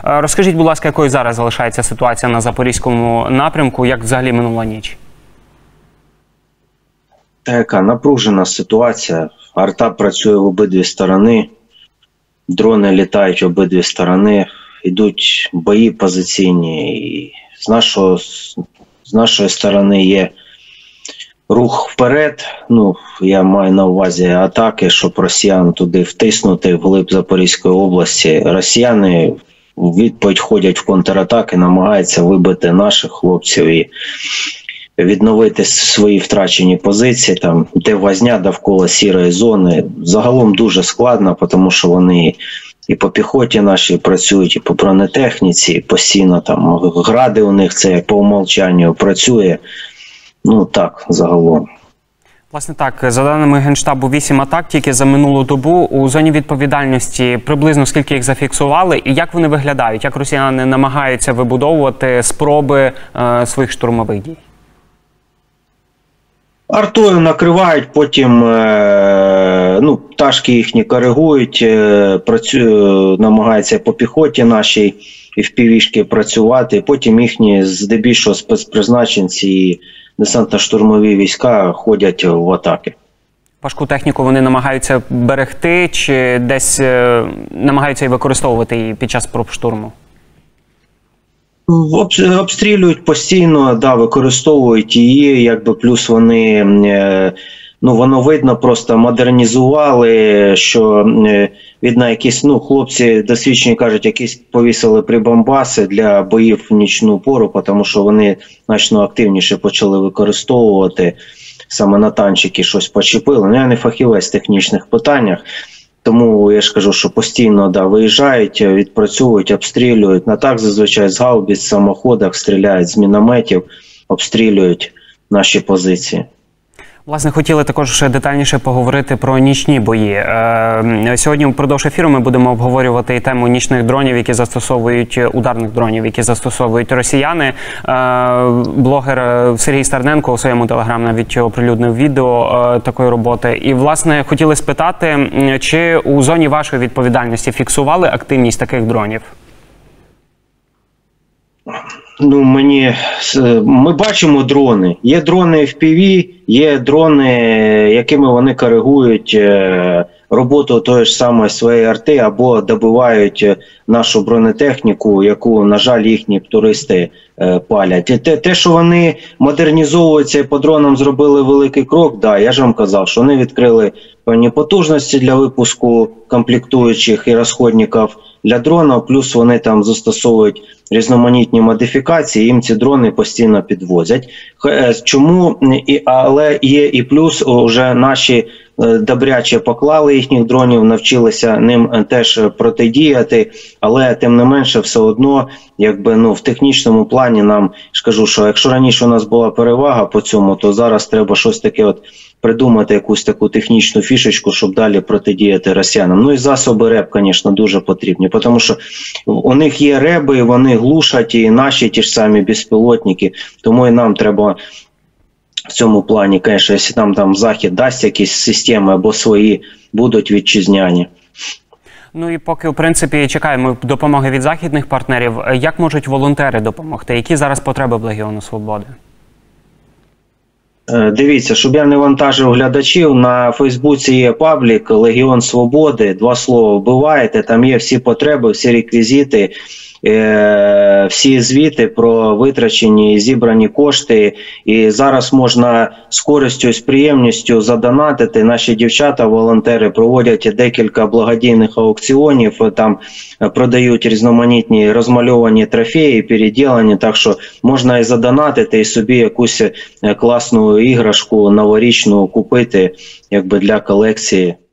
Розкажіть, будь ласка, якою зараз залишається ситуація на Запорізькому напрямку, як взагалі минула ніч? Така напружена ситуація. Арта працює в обидві сторони, дрони літають в обидві сторони, йдуть бої позиційні. І з нашої сторони є рух вперед, я маю на увазі атаки, щоб росіян туди втиснути вглиб Запорізької області. Росіяни у відповідь ходять в контратаки, намагаються вибити наших хлопців і відновити свої втрачені позиції, там, де возня довкола сірої зони. Загалом дуже складно, тому що вони і по піхоті нашій працюють, і по бронетехніці, і постійно там гради у них, це по умовчанню працює. Так, загалом. Власне так, за даними Генштабу, 8 атак тільки за минулу добу. У зоні відповідальності приблизно скільки їх зафіксували і як вони виглядають? Як росіяни намагаються вибудовувати спроби своїх штурмових дій? Артою накривають, потім пташки їхні коригують, намагаються по піхоті нашій і в півішки працювати, потім їхні здебільшого спецпризначенці і десантно-штурмові війська ходять в атаки. Важку техніку вони намагаються берегти чи десь намагаються і використовувати її під час спроб штурму? Обстрілюють постійно, використовують її, плюс вони, воно видно, просто модернізували, що, видно, якісь, хлопці досвідчені кажуть, якісь повісили прибамбаси для боїв в нічну пору, тому що вони значно активніше почали використовувати, саме на танчики щось почепили. Я не фахівець в технічних питаннях. Тому я ж кажу, що постійно виїжджають, відпрацьовують, обстрілюють. Так зазвичай з гаубиць, самоходах стріляють, з мінометів, обстрілюють наші позиції. Власне, хотіли також детальніше поговорити про нічні бої. Сьогодні впродовж ефіру ми будемо обговорювати і тему нічних дронів, які застосовують, ударних дронів, які застосовують росіяни. Блогер Сергій Стерненко у своєму телеграм навіть оприлюднив відео такої роботи. І, власне, хотіли спитати, чи у зоні вашої відповідальності активність таких дронів? Ми бачимо дрони. Є дрони FPV, є дрони, якими вони коригують роботу тої ж самої своєї арти або добивають нашу бронетехніку, яку, на жаль, їхні туристи палять. Те, що вони модернізовуються і по дронам зробили великий крок, я ж вам казав, що вони відкрили певні потужності для випуску комплектуючих і розходників для дронів, плюс вони там застосовують різноманітні модифікації, їм ці дрони постійно підвозять. Чому? Але є і плюс, вже наші добряче поклали їхніх дронів, навчилися ним теж протидіяти, але тим не менше все одно, в технічному плані нам, скажу, що якщо раніше у нас була перевага по цьому, то зараз треба щось таке придумати, якусь таку технічну фішечку, щоб далі протидіяти росіянам. І засоби РЕБ, звісно, дуже потрібні, тому що у них є РЕБи, вони глушать, і наші ті ж самі безпілотники, тому і нам треба в цьому плані, звісно, якщо там Захід дасть якісь системи або свої, будуть вітчизняні. І поки, в принципі, чекаємо допомоги від західних партнерів, як можуть волонтери допомогти? Які зараз потреби в Легіону Свободи? Дивіться, щоб я не вантажив глядачів, на Фейсбуці є паблік «Легіон Свободи», 2 слова вбиваєте, там є всі потреби, всі реквізити, всі звіти про витрачені і зібрані кошти. І зараз можна з користю і з приємністю задонатити. Наші дівчата-волонтери проводять декілька благодійних аукціонів, там продають різноманітні розмальовані трофеї, переділені, так що можна і задонатити, і собі якусь класну іграшку новорічну купити, для колекції.